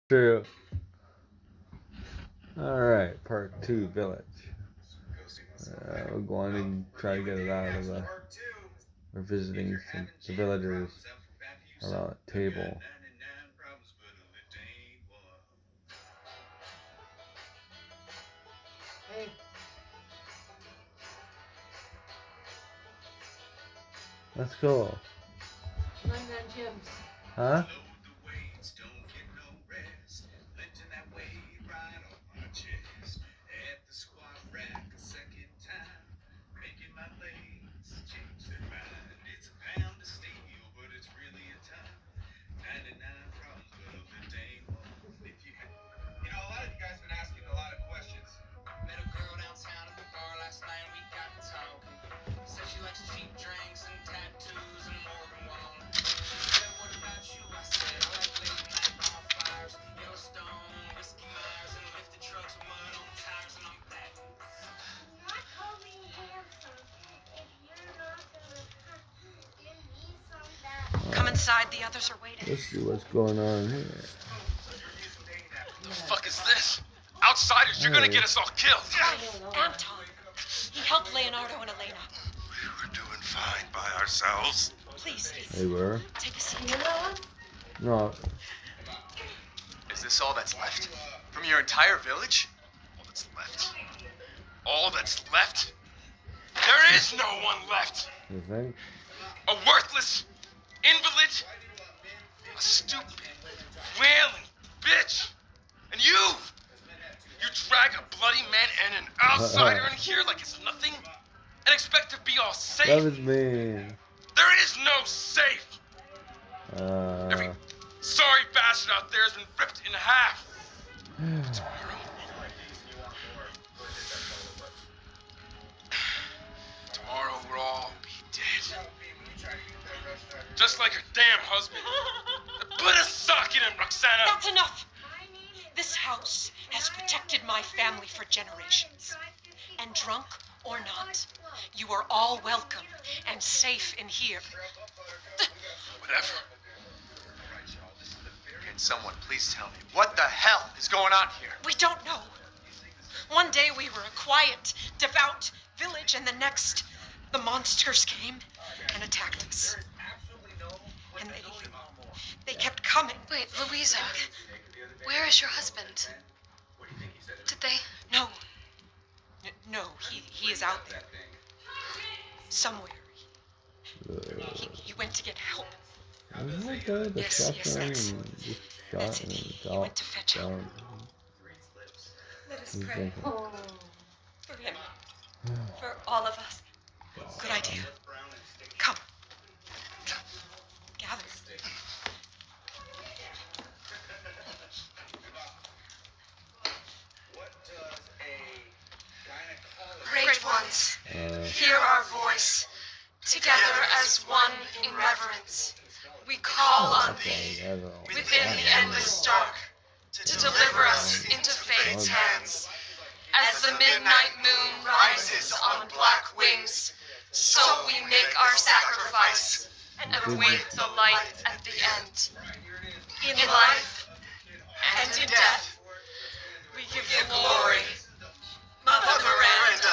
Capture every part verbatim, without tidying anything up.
True. Alright, part two, Village. Uh, we're going to try to get it out of the... We're visiting some the villagers around a table. Hey. That's cool. London Gyms. Huh? Come inside, the others are waiting. Let's see what's going on here. The fuck is this? Outsiders, you're gonna get us all killed. Anton. He helped Leonardo and Elena. We were doing fine by ourselves. Please, They were? take a seat. No. Is this all that's left? From your entire village? All that's left. All that's left? There is no one left. You think? A worthless invalid, a stupid, wailing bitch, and you. You drag a bloody man and an outsider in here like it's nothing, and expect to be all safe. That was mean. There is no safe. Uh, Every sorry bastard out there has been ripped in half. Tomorrow, tomorrow we'll all be dead. Just like her damn husband. Put a sock in him, Roxana. That's enough. This house has protected my family for generations. And drunk or not, you are all welcome and safe in here. Whatever. Can someone please tell me what the hell is going on here? We don't know. One day we were a quiet, devout village, and the next, the monsters came and attacked us. And they, they kept coming. Wait, Louisa, where is your husband? Did they? No. N- no, he, he is out there. Somewhere. He, he went to get help. Isn't that the, the Yes, yes, shotgun that's- and just shot that's it. and He shot went to fetch help. down. Let us He's pray thinking, Oh. for him. For all of us. Good idea. Come. Gather. Great ones, uh, hear our voice. Together as one in reverence, we call on thee I don't know. within the endless dark to deliver us into fate's hands. As the midnight moon rises on black wings, so we make our sacrifice and await the light at the end. In life and in death, we give you glory, Mother Miranda.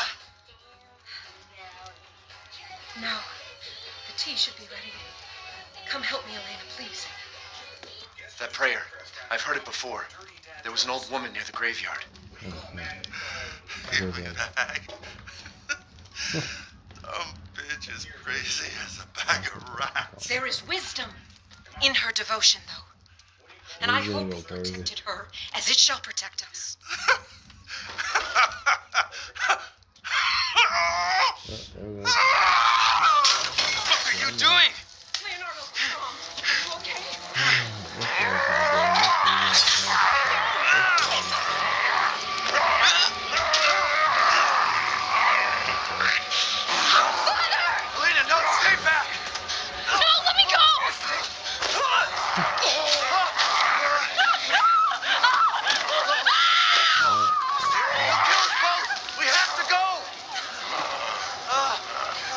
Now, the tea should be ready. Come help me, Elena, please. That prayer, I've heard it before. There was an old woman near the graveyard. Give me a bag. Dumb bitch is crazy as a bag of rats. There is wisdom in her devotion, though. And I You're gonna hope go we crazy. protected her as it shall protect us. Oh, there we go. What are you doing? Leonardo, Tom, are you okay? Elena, no, stay back! No, let me go! They'll kill us both! We have to go!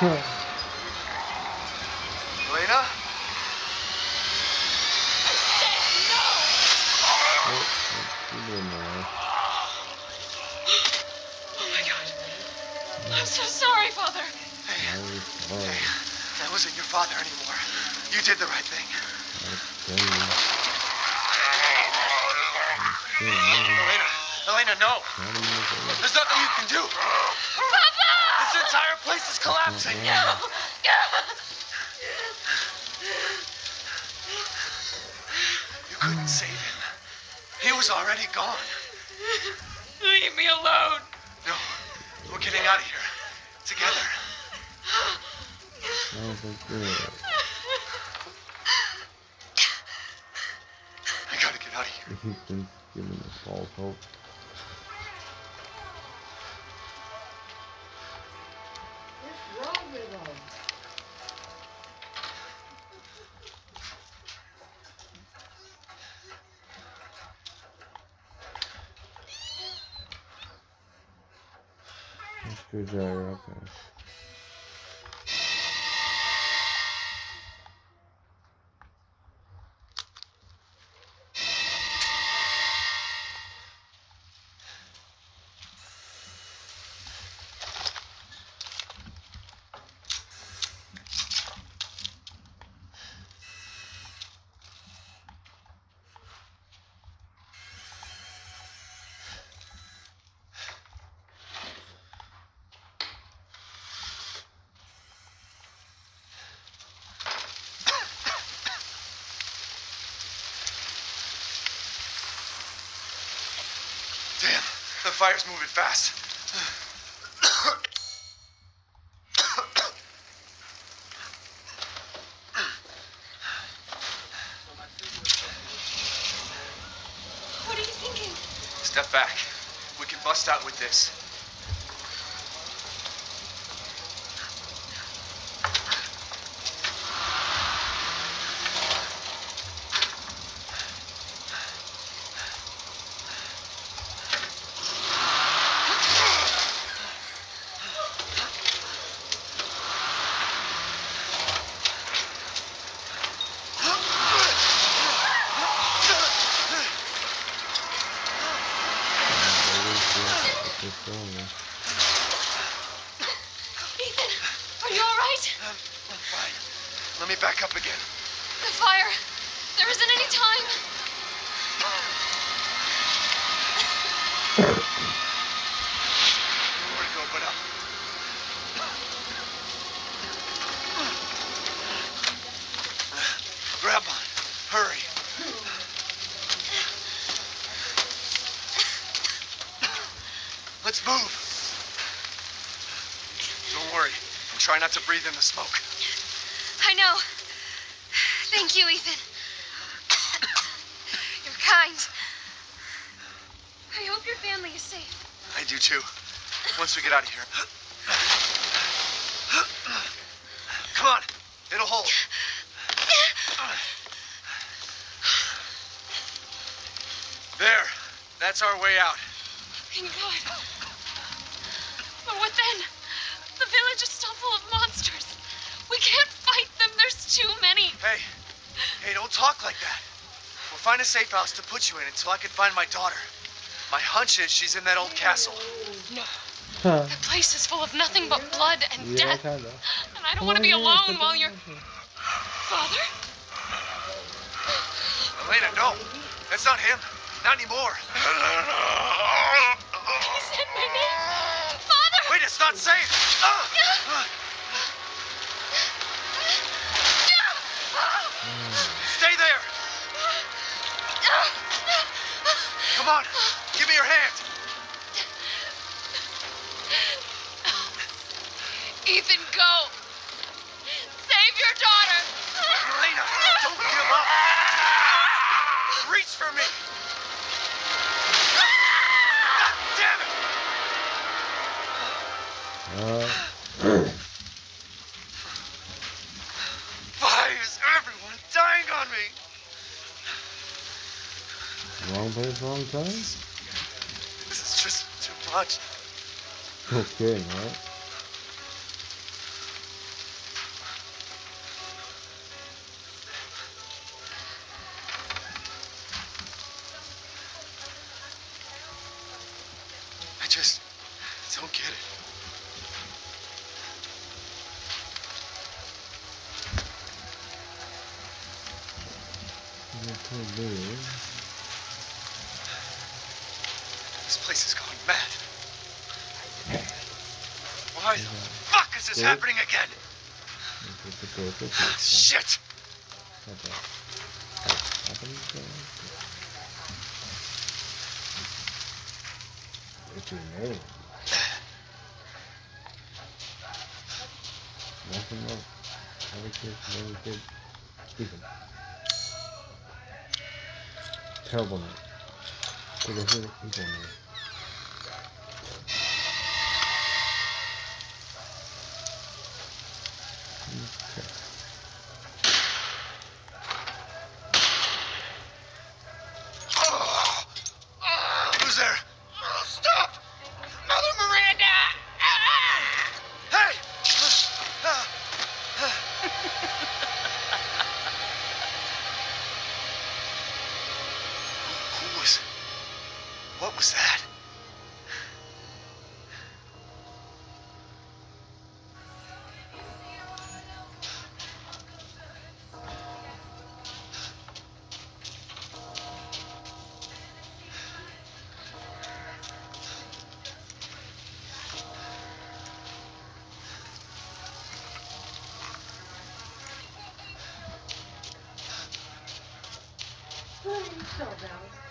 Elena? Oh my God. I'm so sorry, Father. Hey, hey, that wasn't your father anymore. You did the right thing. Elena, Elena, no. There's nothing you can do. Papa! This entire place is collapsing. No. You couldn't save him. He was already gone. Leave me alone. No, we're getting out of here. Together. I gotta get out of here. He's been giving us false hope. What's wrong with them? Screwdriver, okay. Damn, the fire's moving fast. What are you thinking? Step back. We can bust out with this. Ethan, are you all right? I'm, I'm fine. Let me back up again. The fire. There isn't any time. Nowhere to go but up. Grab on. Hurry. Let's move. Don't worry. And try not to breathe in the smoke. I know. Thank you, Ethan. You're kind. I hope your family is safe. I do too. Once we get out of here. Come on. It'll hold. There. That's our way out. Thank God. But what then? The village is still full of monsters. We can't fight them. There's too many. Hey. Hey, don't talk like that. We'll find a safe house to put you in until I can find my daughter. My hunch is she's in that old castle. No. Huh. That place is full of nothing but blood and Yeah, death. kinda. And I don't want to be alone while you're... Father? Elena, no. That's not him. Not anymore. He said my name. Father! Wait, it's not safe. Ah! Stay there. Come on. Give me your hand. Ethan, go. Save your daughter. Elena, don't give up. Reach for me. God damn it. Uh, Why is everyone dying on me? wrong place, wrong time? This is just too much. Okay, right? just don't get it. This place is going mad. Why the fuck is this happening again? Shit! What's your name? Nothing else. Every kid, every kid. Stephen. Terrible name. Look at his evil name. Okay. Who's there? Oh, stop! Mother Miranda! Hey! Who was... What was that? What are you so about?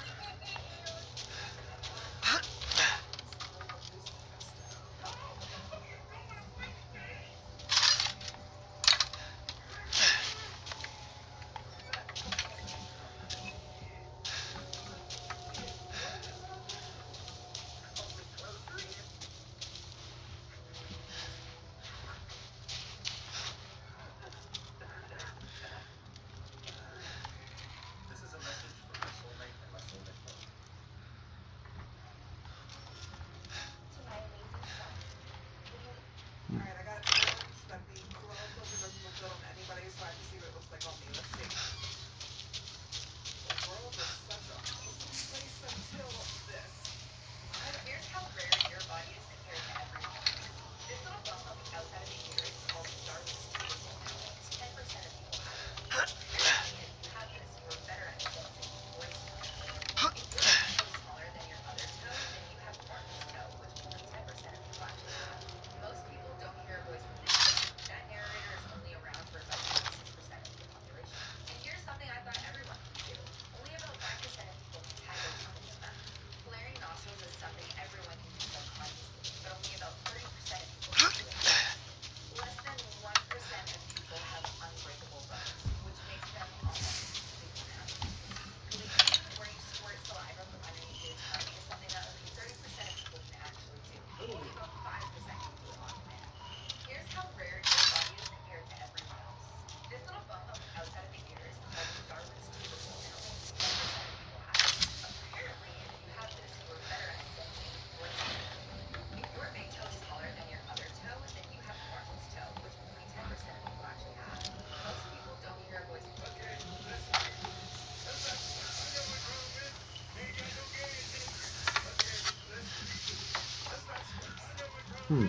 Alright, I got it stuck. The Corona filter doesn't look good on anybody, so I have to see what it looks like on me. Let's see. The world is such a wholesome place until this. Here's how rare your body is compared to everyone else. This little bump on the outside of the uterus is called Starbucks. ten percent of people have it. Apparently, if you have this, you're better at sensing voice tone. If your toe is smaller than your other toe, then you have Martin's toe, which only ten percent of people actually have. Most people don't hear a voice from this. That narrator is only around for about twenty-six percent of the population. And here's something I thought everyone could do. Only about five percent of people can tag their tongue in them. Flaring nostrils is something everyone can do subconsciously, but only about thirty percent of people can do it. Less than one percent of people have unbreakable bones, which makes them almost completely numb. Gleaning, where you squirt saliva from underneath your tongue, is something that only thirty percent of people can actually do. Only about five percent can do it on demand. Here's how rare your body is compared to everyone else. This little bump on the outside of the uterus is called Darwin's tubercle, and only ten percent of people have it. Apparently, if you have this, you're better at sensing voice tone. If your big toe is smaller than your other toe, then you have Martin's toe, which only ten percent of people actually have. Most people don't hear a voice from the Hmm.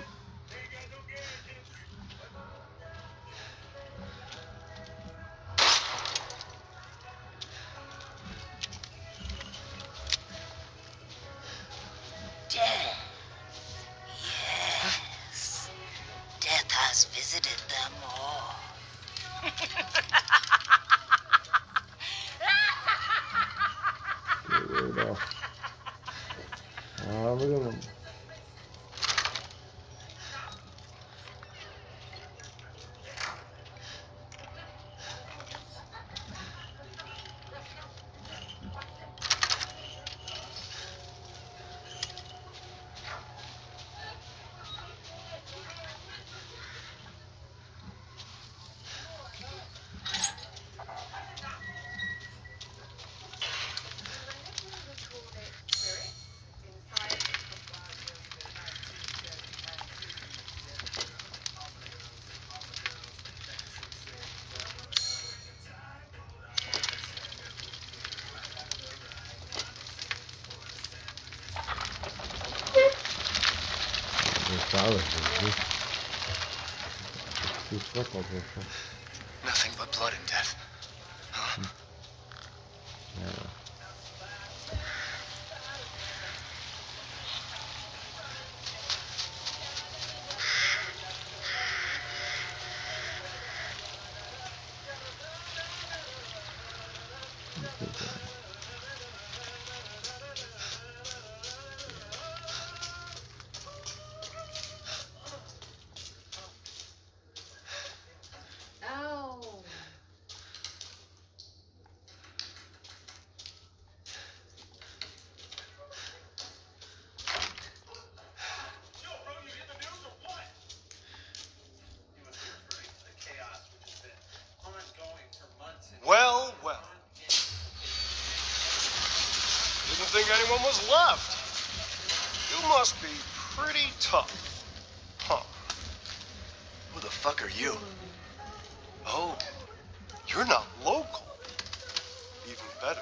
Death. Yes. Death has visited them all. Get rid of. Ah, look at them. solid, dude. Two circles or something. Nothing but blood and death. Huh? Yeah. Ow. Well, well. Didn't think anyone was left. You must be pretty tough. Huh. Who the fuck are you? Oh, you're not local. Even better.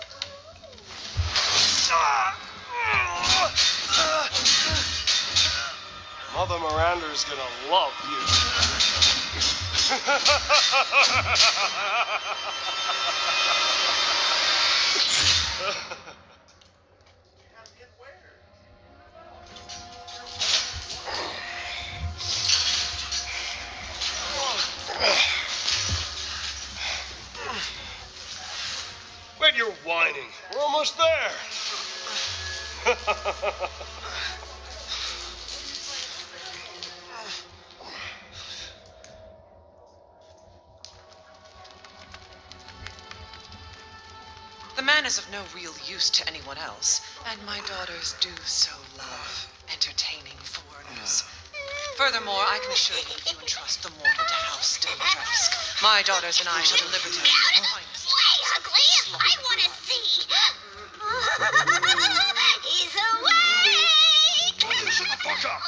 Mother Miranda's gonna love you. Quit your whining. We're almost there. The man is of no real use to anyone else, and my daughters do so love entertaining foreigners. Furthermore, I can assure you, if you entrust the mortal to House Dimitrescu, my daughters and I shall deliver to you the finest. Wait, ugly! I want to see! He's awake! Shut the fuck up!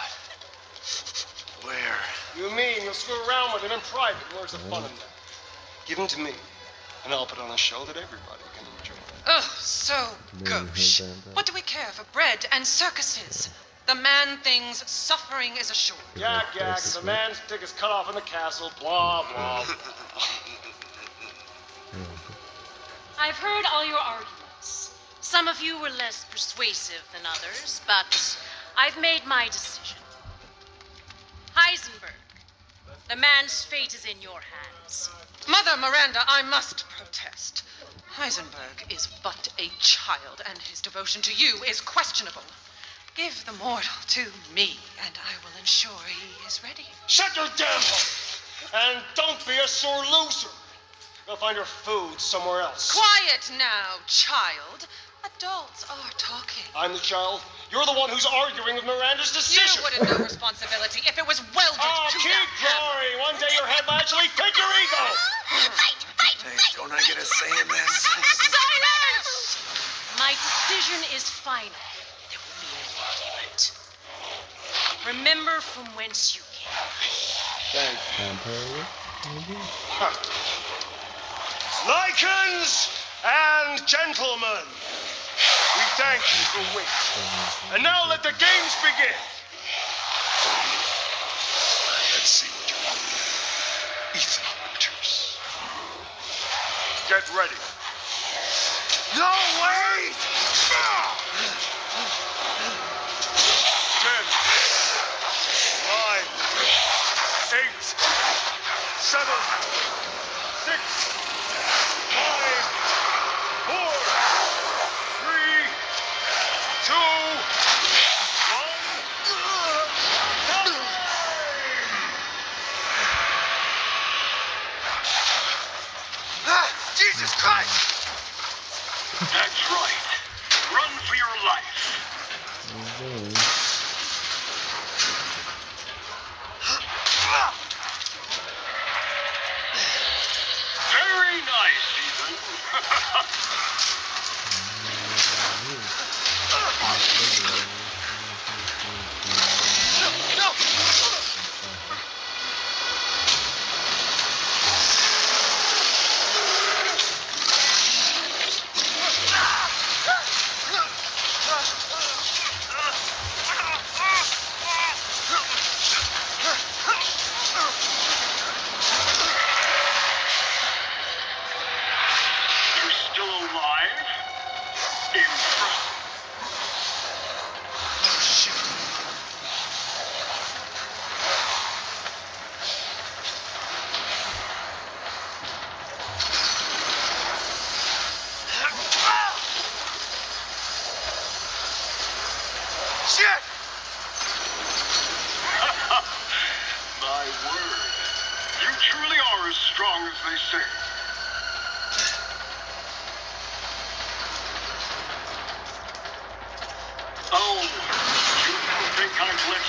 What? Where? You mean you'll screw around with him in private? Where's the fun in that? Give him to me, and I'll put on a show that everybody can enjoy. Ugh, so gauche. What do we care for bread and circuses? The man thinks suffering is assured. Yak, yak, the man's dick is cut off in the castle, blah, blah. I've heard all your arguments. Some of you were less persuasive than others, but I've made my decision. Heisenberg, the man's fate is in your hands. Mother Miranda, I must protest. Heisenberg is but a child, and his devotion to you is questionable. Give the mortal to me, and I will ensure he is ready. Shut your damn mouth! And don't be a sore loser. Go find your food somewhere else. Quiet now, child. Adults are talking. I'm the child. You're the one who's arguing with Miranda's decision. You wouldn't know responsibility if it was welded Oh, to keep that hammer. drawing. One day your head will actually fit your ego. Fight, fight, Hey, fight! don't I get a say in this? Silence! My decision is final. There will be no argument. Remember from whence you came. Thanks. Vampire, maybe? Huh. Lycans and gentlemen, we thank you for waiting. And now let the games begin. Let's see what you're doing. Ethan Winters. Get ready. No, wait! Ten, nine, eight, seven, six, five, four, three, two, one. Ah, Jesus Christ! That's right. Run for your life. Mhm. Very nice, Ethan.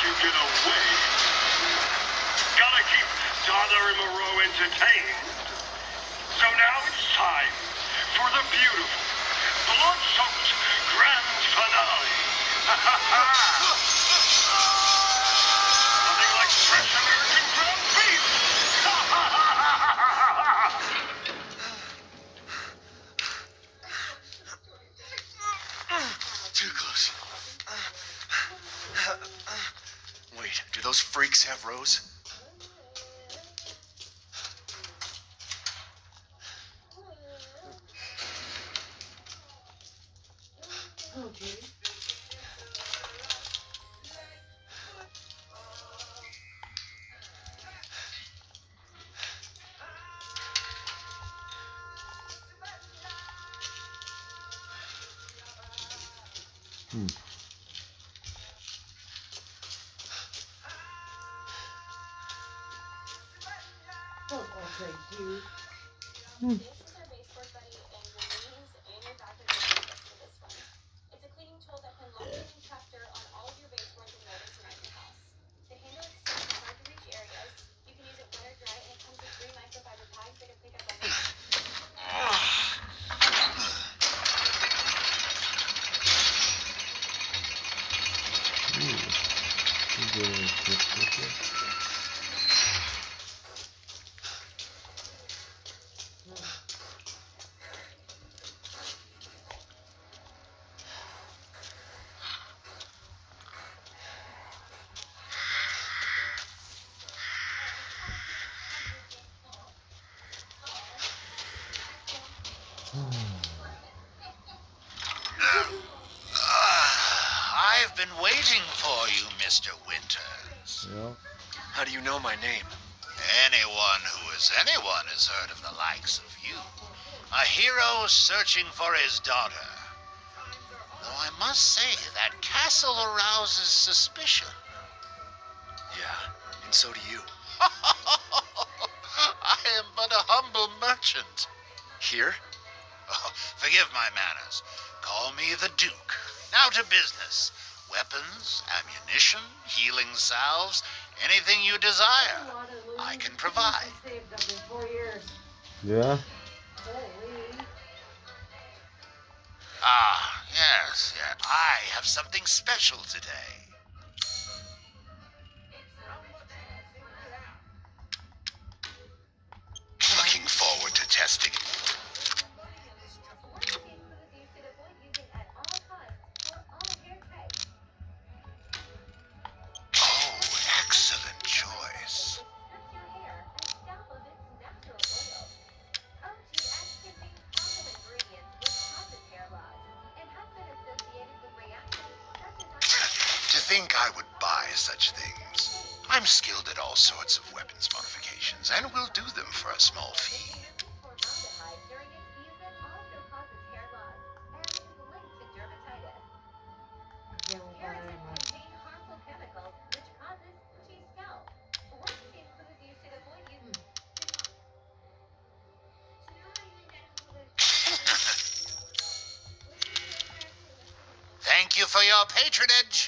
you get away. Gotta keep Donna and Moreau entertained. So now it's time for the beautiful, blood-soaked grand finale. Nothing like fresh American ground beef. Too close. Wait, do those freaks have Rose? Oh, gee. Hmm. Oh, okay, dude. Hmm. I've been waiting for you, Mister Winters. Yeah. How do you know my name? Anyone who is anyone has heard of the likes of you. A hero searching for his daughter. Though I must say, that castle arouses suspicion. Yeah, and so do you. I am but a humble merchant. Here? Oh, forgive my manners. Call me the Duke. Now to business. Weapons, ammunition, healing salves, anything you desire, I can provide. Saved up in four years. Yeah. Holy. Ah, yes, yes. I have something special today. Looking forward to testing it. Oh, excellent choice. To think I would buy such things. I'm skilled at all sorts of weapons modifications, and will do them for a small fee. Yeah, we'll buy it anyway. Thank you for your patronage.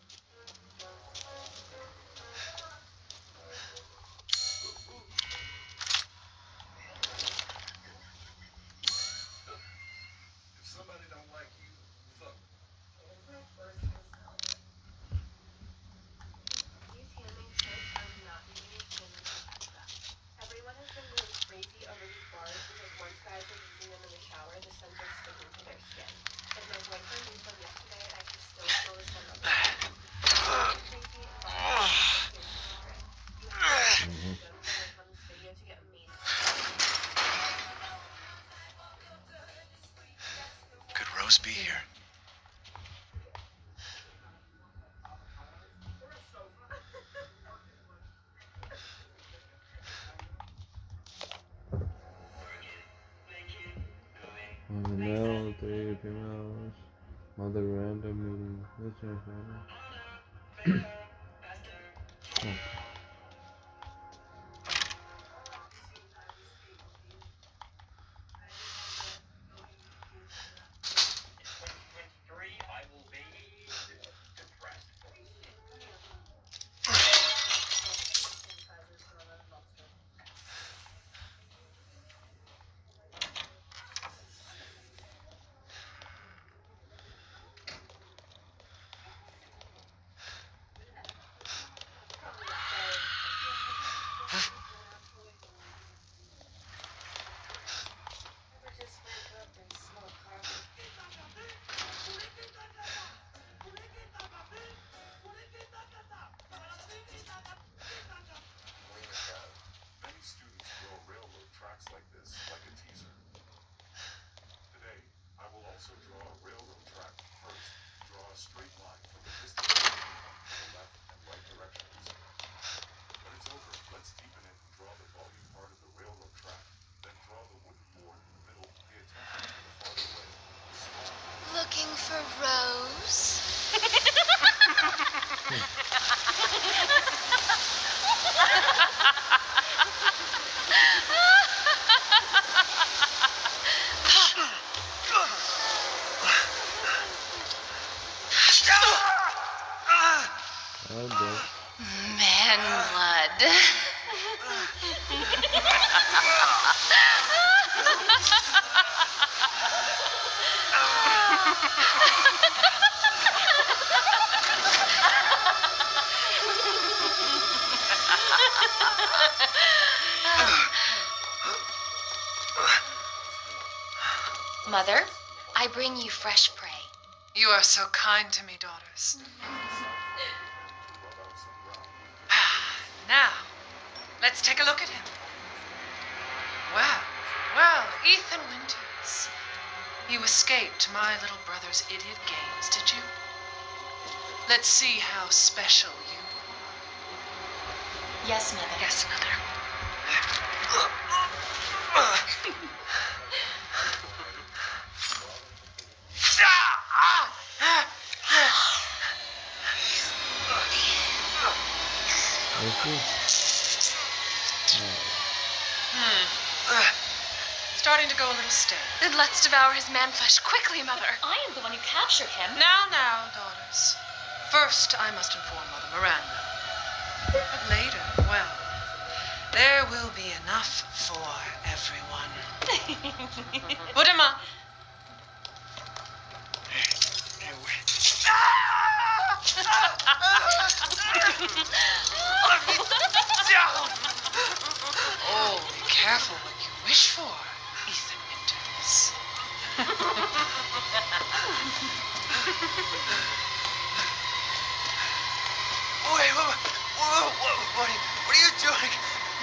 Could Rose be here? On the male, three females. Mother random meeting. What's your family? Oh. Looking for Rose? Oh boy. Man blood. Mother, I bring you fresh prey. You are so kind to me, daughters. Now, let's take a look at him. Well, well, Ethan Winters. You escaped my little brother's idiot games, did you? Let's see how special you are. Yes, Mother. Yes, Mother. Hmm. Starting to go a little stale. Then let's devour his man flesh quickly, Mother. I am the one who captured him. Now, now, daughters. First, I must inform Mother Miranda. But later, well, there will be enough for everyone. Put him up. Oh, be careful what you wish for, Ethan Winters. Wait, whoa, whoa, whoa, what, are you, what are you doing?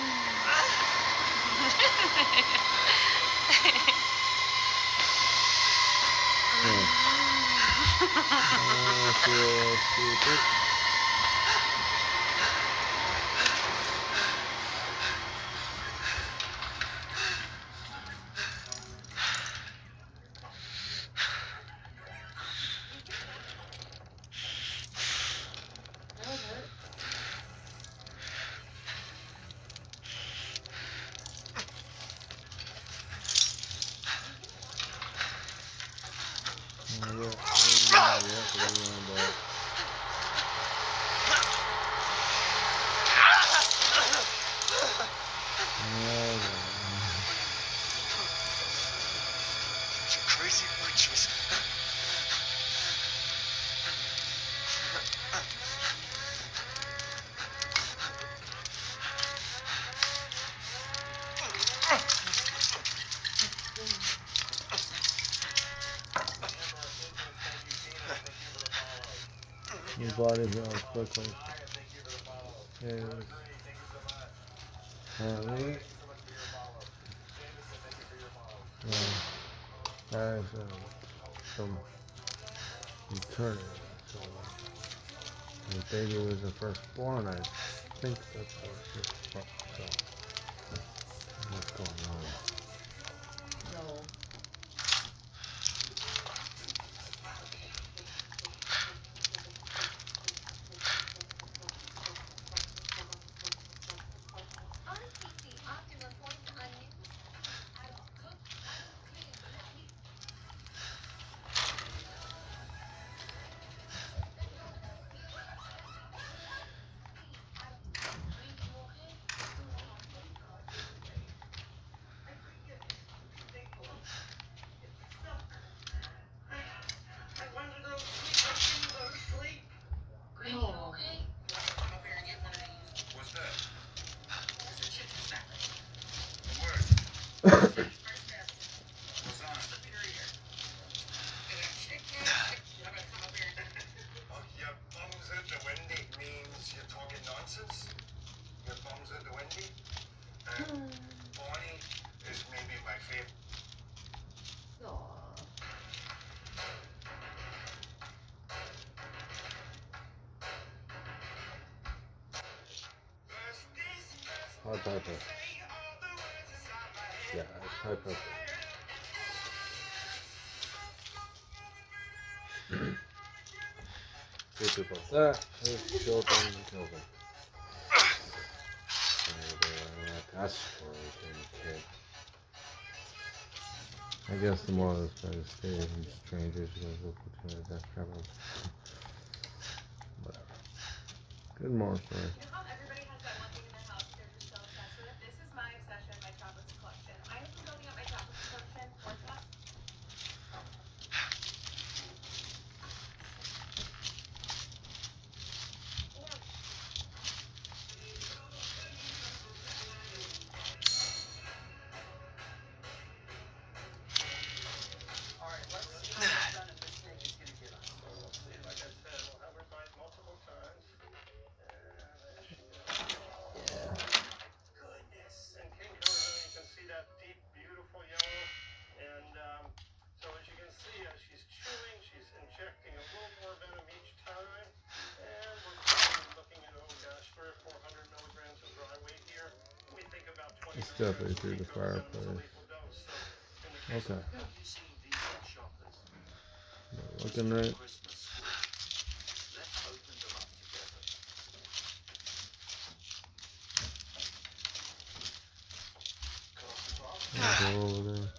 Crazy witches. Your body's going quickly. Yes. Alright. Yeah. That is uh, some eternity. So, the baby was the firstborn. I think that's what it's from. So, what's going on? No. Pied Piper. Yeah, it's Pied Piper. Two people like that. Let's kill them and kill them. That's story, kid. I guess the more of this try to stay from strangers, you guys will put together that crap. Whatever. Good more story. You know how everybody has that one thing in their house they're just so obsessed with? This is my obsession, my chocolates collection. I have been building up my chocolates collection for that. It's definitely through the fireplace. Okay. Looking right. I'll go over there.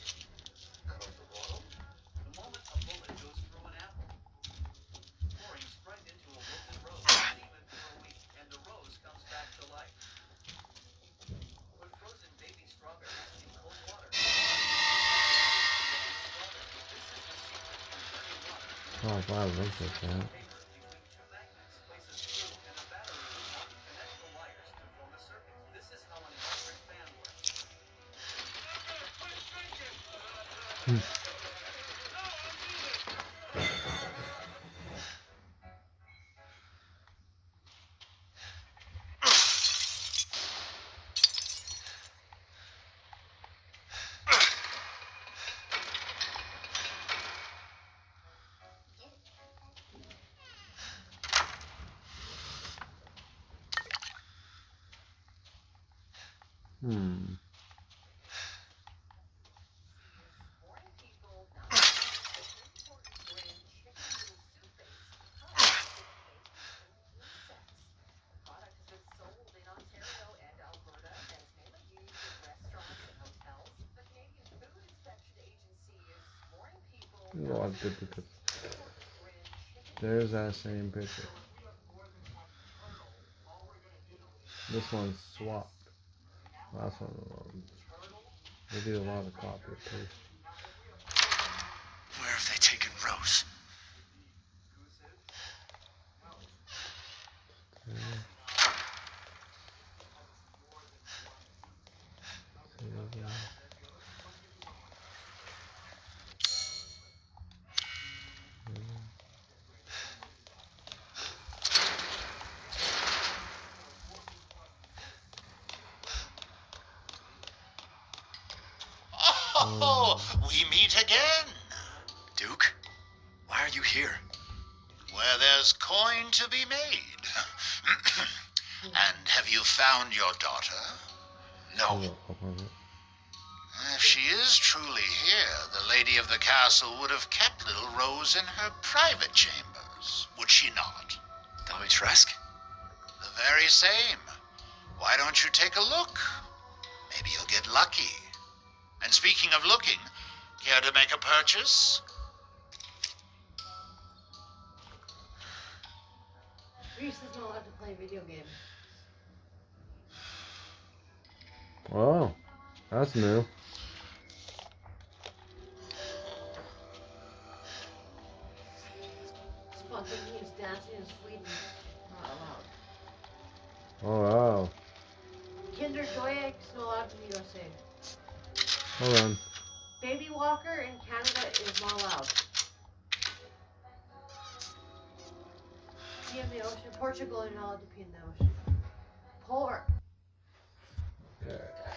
Oh, wow, it looks like that. Hmm. Hmm. There's a lot of duplicates. There's that same picture. This one's swapped. Last one, um, they did a lot of copy and paste. Where have they taken Rose? Yeah. Yeah. Oh, we meet again. Duke, why are you here? Where there's coin to be made. And have you found your daughter? No. If she is truly here, the lady of the castle would have kept little Rose in her private chambers, would she not? Dimitrescu? The very same. Why don't you take a look? Maybe you'll get lucky. And speaking of looking, care to make a purchase? Reese is not allowed to play video games. Oh, that's new. Spontaneous dancing in Sweden is not allowed. Oh, wow. Kinder Joy eggs not allowed in the U S A. Hold on. Baby Walker in Canada is not allowed. Pee in the ocean. Portugal, you're not allowed to pee in the ocean. Poor. Okay.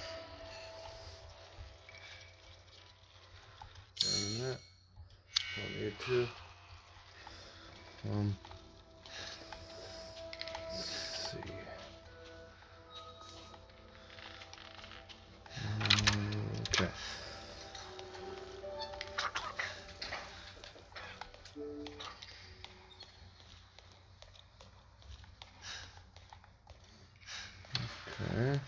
And that. Don't need to. Um. Let's see. Okay.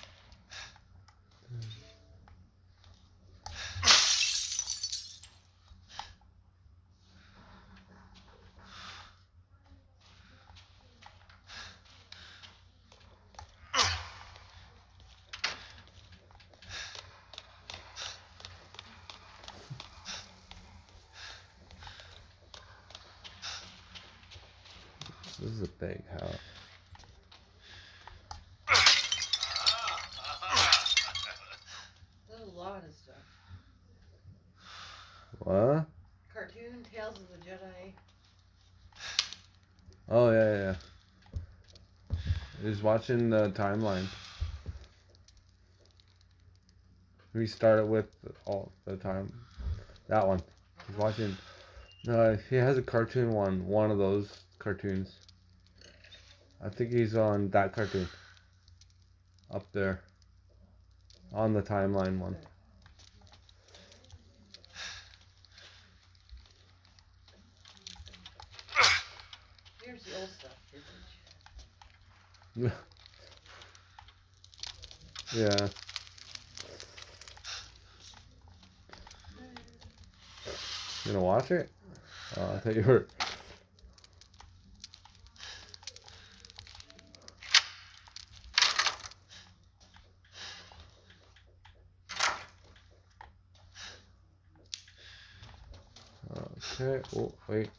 This is a big house. There's a lot of stuff. What? Cartoon Tales of the Jedi. Oh yeah, yeah. yeah. He's watching the timeline. We started with all the time. That one. He's watching. No, he has a cartoon one. One of those cartoons. I think he's on that cartoon. Up there. On the timeline one. Here's the old stuff, vintage. Yeah. You gonna watch it? Oh, I thought you were. Okay. Oh, wait.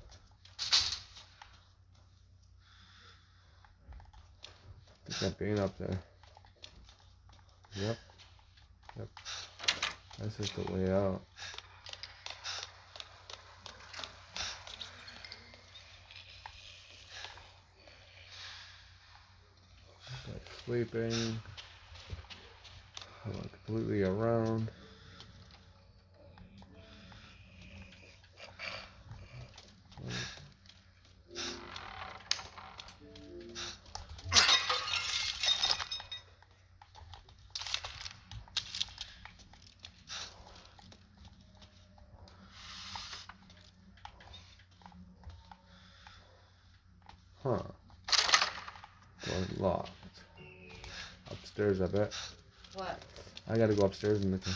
There's that bean up there. Yep. Yep. That's just the way out. Sleeping. Going completely around. Huh. Door locked. Upstairs, I bet. What? I gotta go upstairs and look.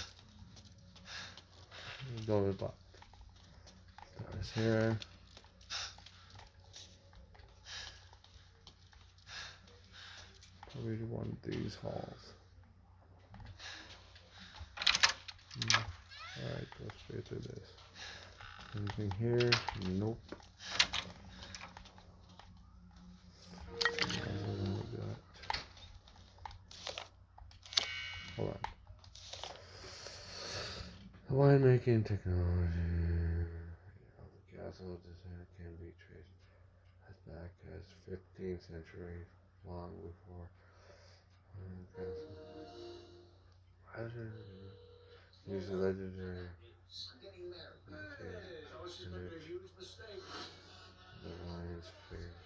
Door is locked. Stairs here. Probably one of these halls. Hmm. Alright, go straight through this. Anything here? Nope. Hold on. Winemaking technology. The castle design can be traced as back as fifteenth century, long before the castle. Use the legendary. The lion's face.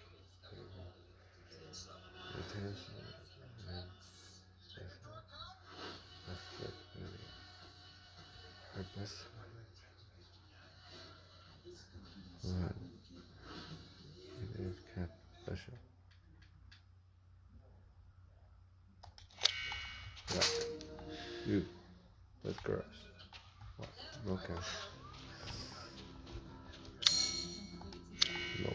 The castle. Her best what? It is kept special. Yeah. You. That's gross. What? Okay. Nope.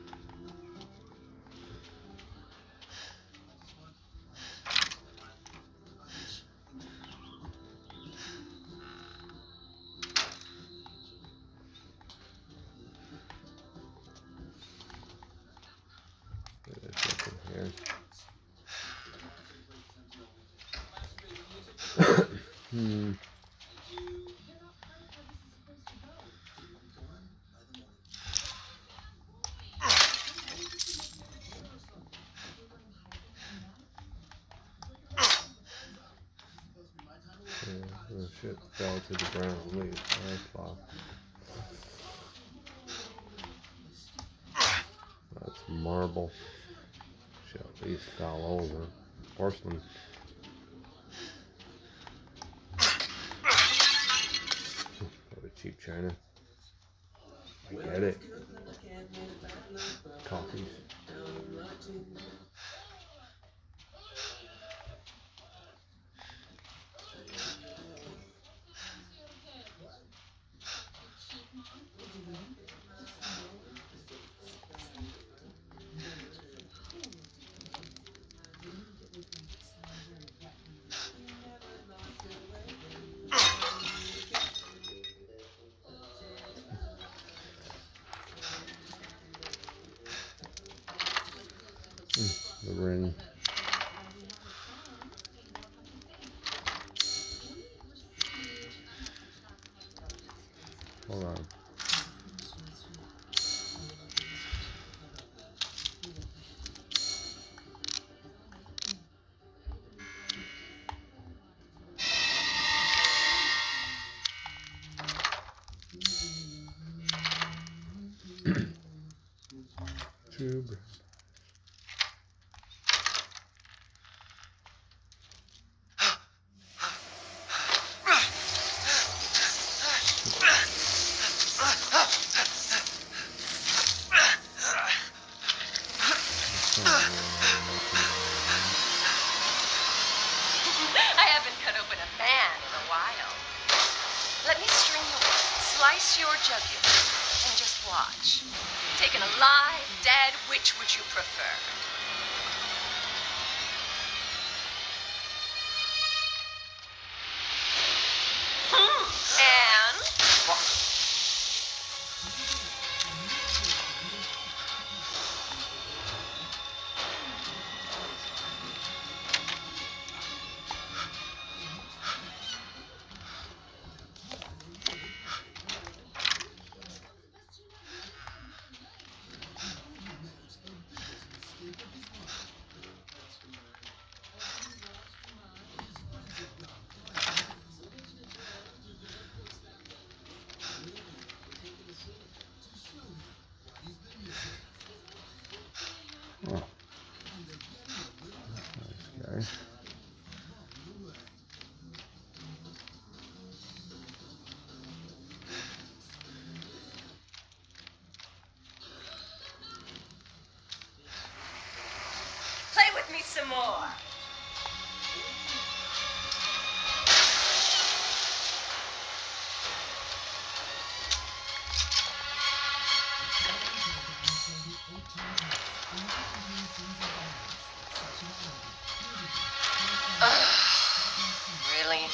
Hmm. Yeah, the shit fell to the ground. Wait, that's locked. That's marble. Shit, at least fell over. Porcelain. Probably cheap china. I guess. edit copies. The ring. Hold on. Tube. I haven't cut open a man in a while. Let me string the one, slice your jugular, and just watch. Taken alive, dead, which would you prefer? Hmm. And? Oh. Nice guy. Play with me some more. Ugh, really?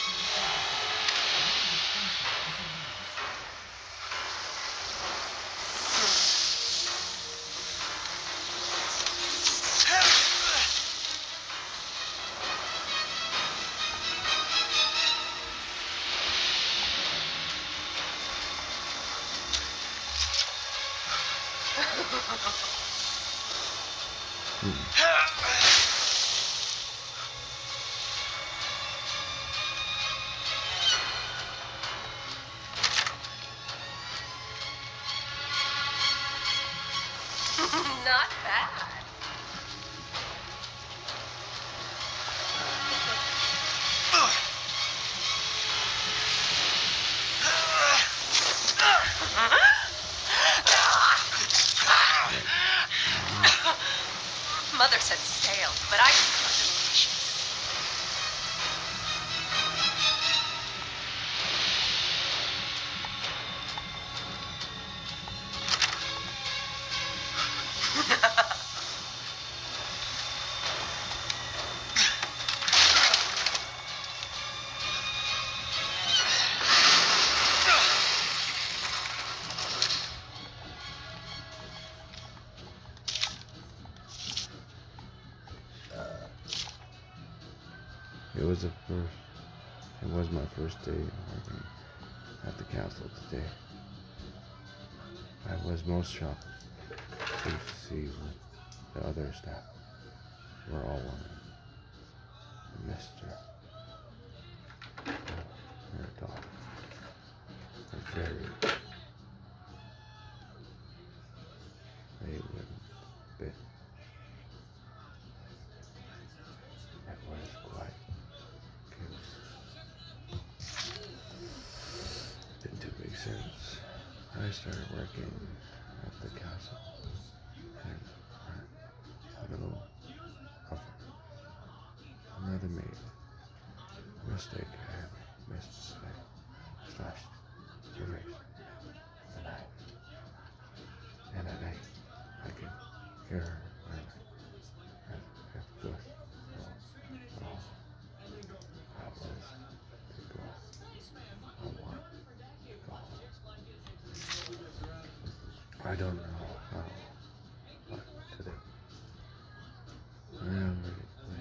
Not bad. Mother said stale, but I think it's delicious. It was the first. It was my first day working at the castle today. I was most shocked to see the other staff were all women. Mister Her daughter. A very they wouldn't bit. It was quite cute. Didn't make sense. I started working Here, I, I, it's just, well, well, that was to go. I want to go. I don't know how, what to do. And we, we,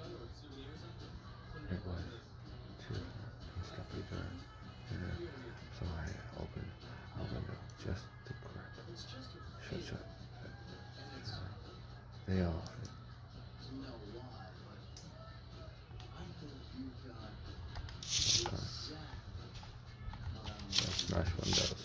it was too stuffy there. And so I opened a window just to crack. Shut, shut. They all. Okay. Smash windows.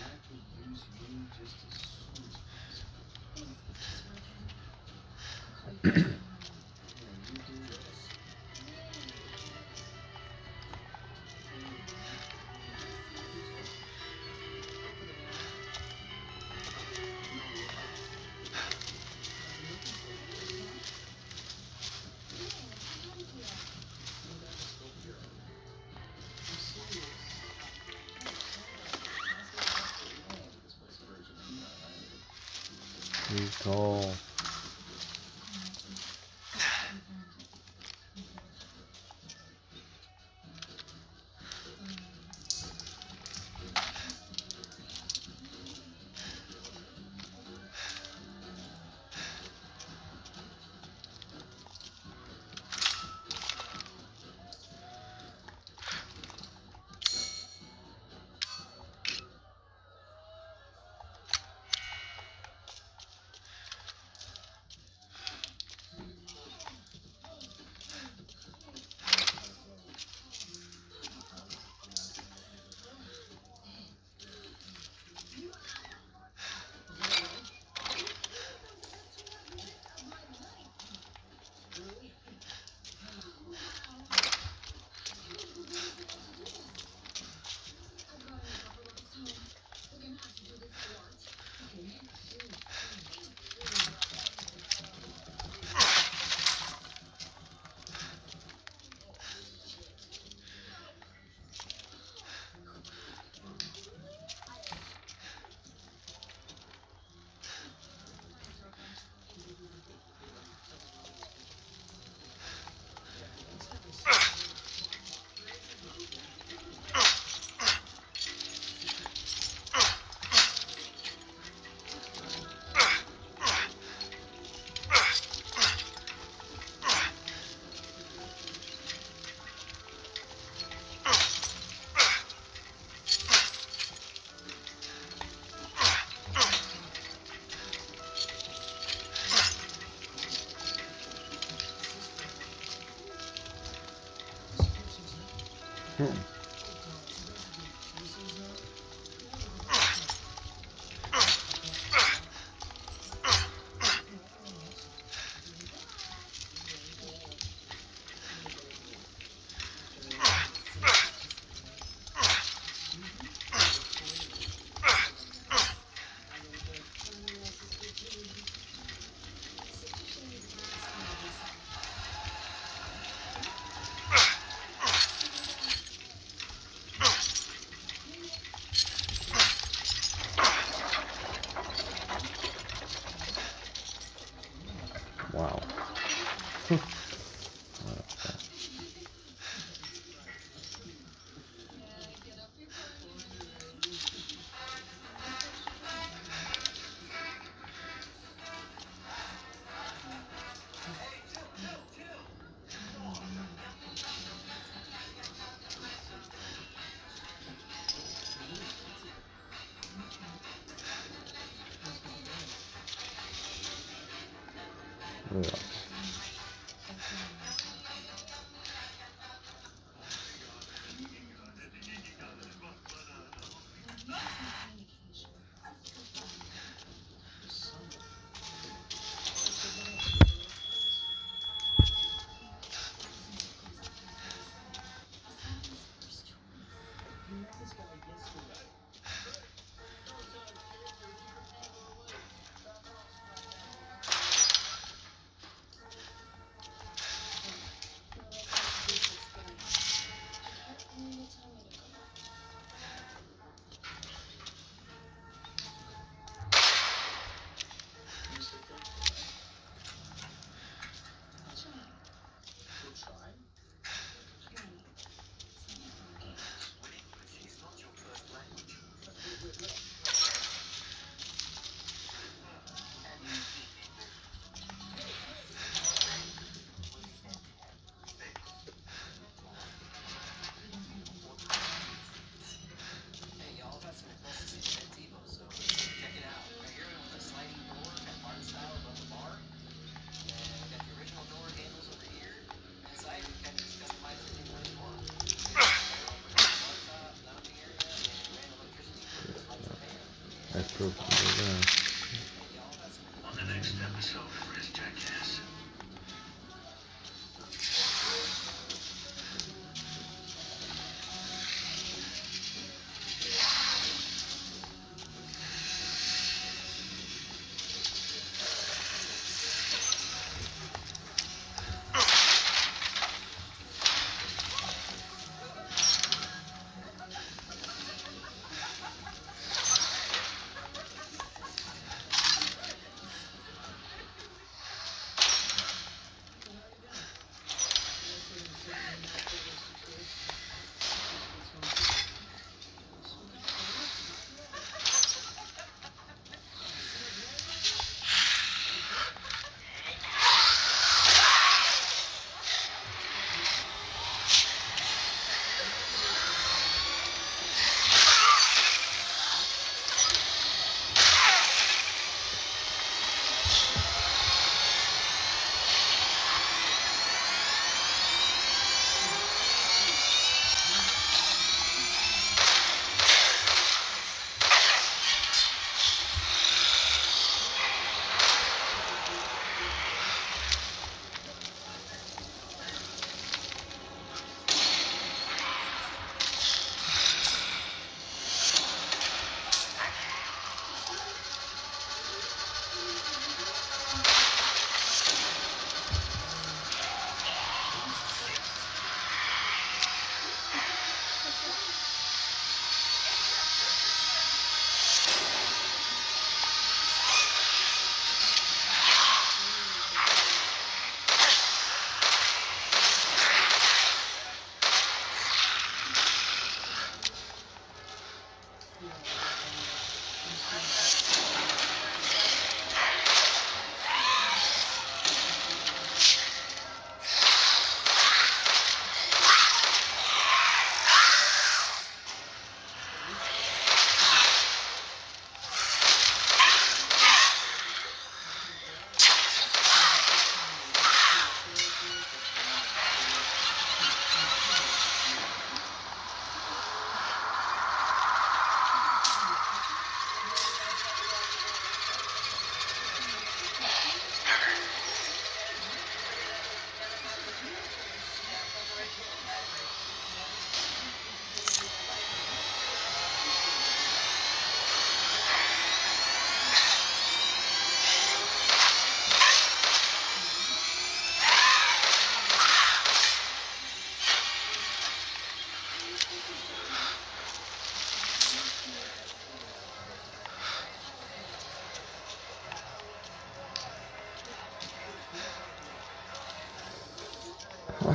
He's tall. Hmm. Wow. Relax.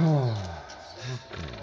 Oh, okay.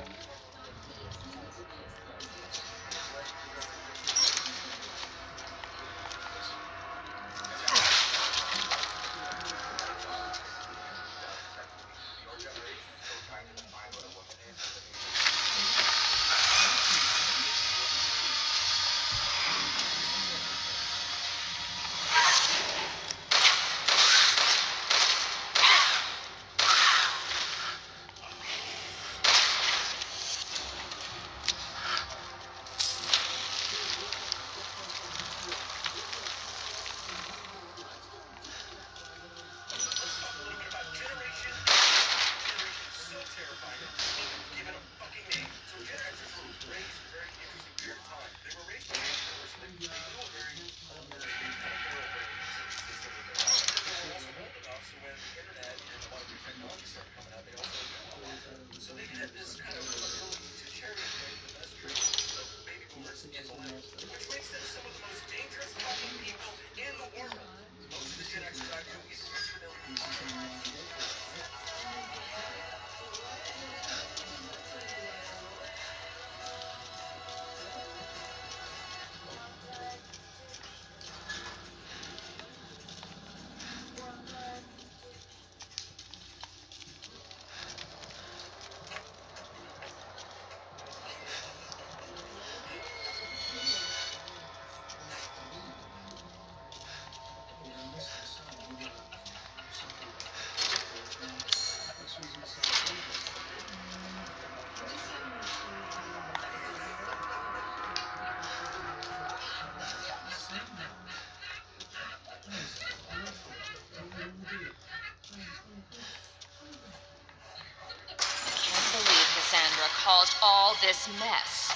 Caused all this mess.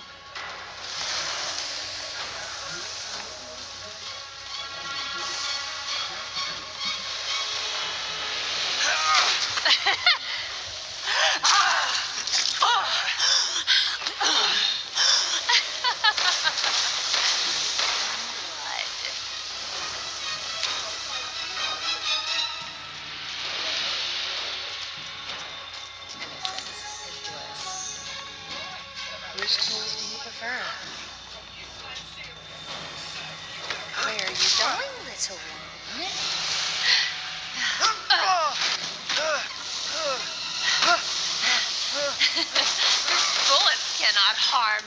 Which tools do you prefer? Where are you going, little one? Bullets cannot harm.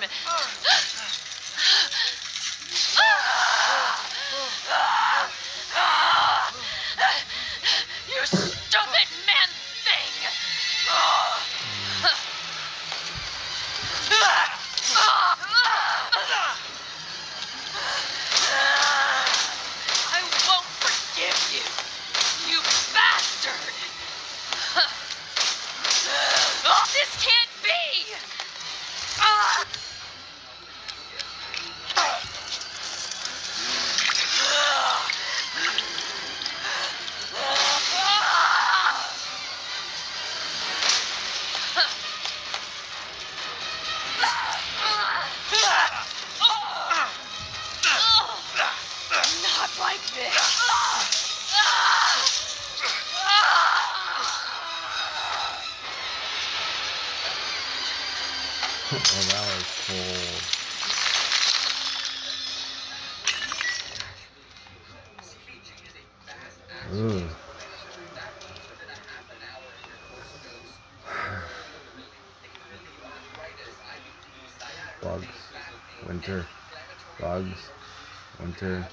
You stupid man thing! I won't forgive you, you bastard! This can't be! Not like this. Oh, that was cool. Ooh. Bugs. Winter. Bugs. Winter.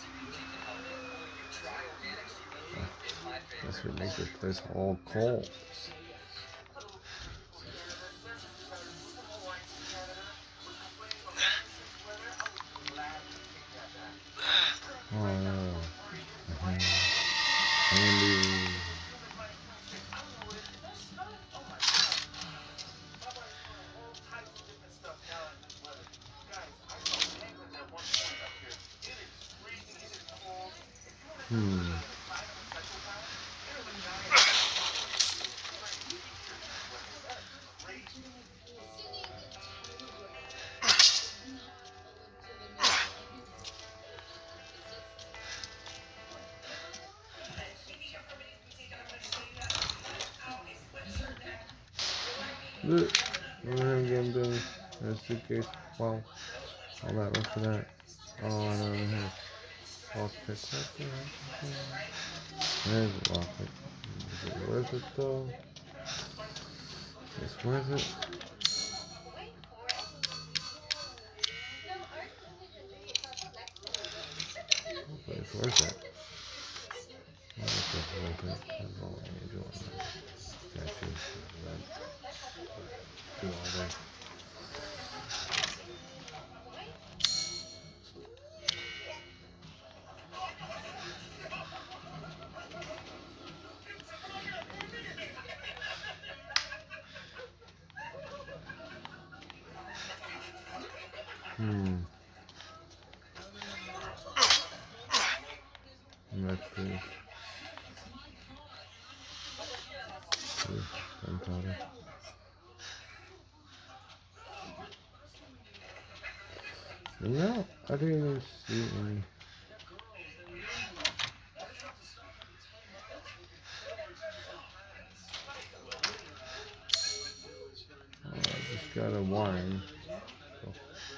Oh, this would make this place all cold. Oh no. Mm-hmm. Candy. Hmm. Look, look at him getting done. That suitcase. Wow. All that. What's for that? Oh, I know. It has lockpick right there. There's a lockpick. Is it worth it though? It's worth it. But it's worth it. I like this real quick. That's all I need to do on that. Statue. Do all that. Hmm. That's good. Gunpowder. No, I didn't even see any. Oh, I just got a wine. So.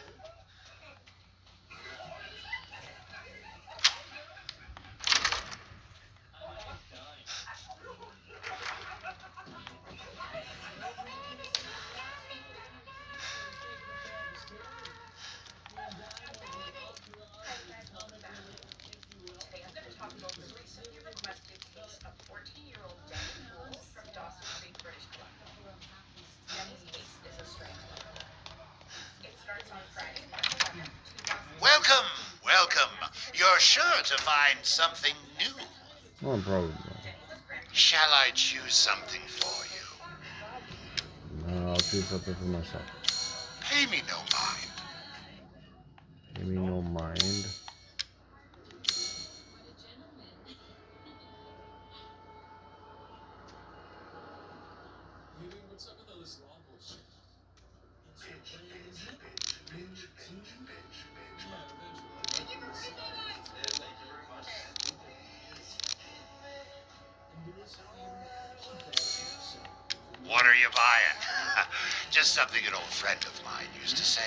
Welcome, welcome. You're sure to find something new. Well, probably not. Shall I choose something for you? No, I'll choose something for myself. Pay me no mind. Pay me no mind. What are you buying? Just something an old friend of mine used to say.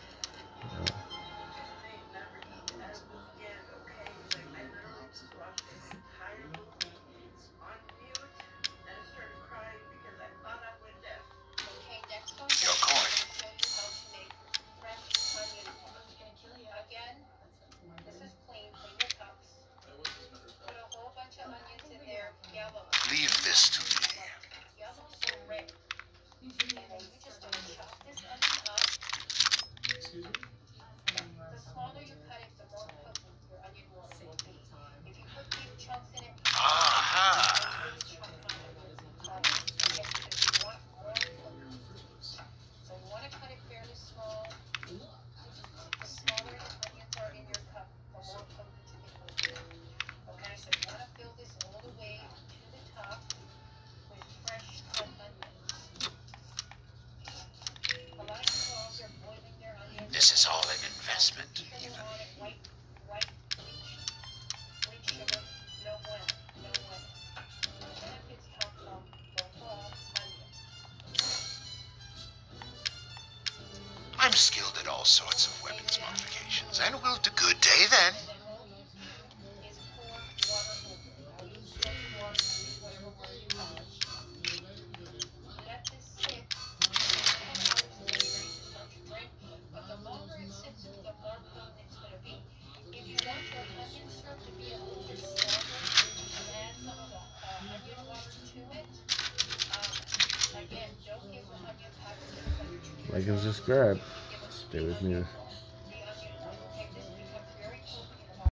Your coin. Again, this is clean. Clean your cups. Put a whole bunch of onions in there. Yellow. Leave this to me. Yellow so red. And then you just chop this onion up. The smaller you cut it, the more cooked your onion will be. If you put big chunks in it, Aha! so you want to cut it fairly small. The smaller the onions are in your cup, the more cooked it will be. Okay, so you want to fill this all the way to the top with fresh cut onions. A lot of people out there boiling their onions. This is all an investment. People want it white, white, bleach, bleach sugar. No bueno, no bueno. The benefits come from the raw onion. I'm skilled at all sorts of weapons modifications, and will do good day then. Is pour water over. Use soap water over your polish. Let this sit. ten hours later, lunch break. But the longer it sits, the more potent it's going to be. If you want your onion syrup to be a little bit stronger, add some of the uh, onion water to it. Um, again, don't give the onion powder to the Like and subscribe. Stay with me.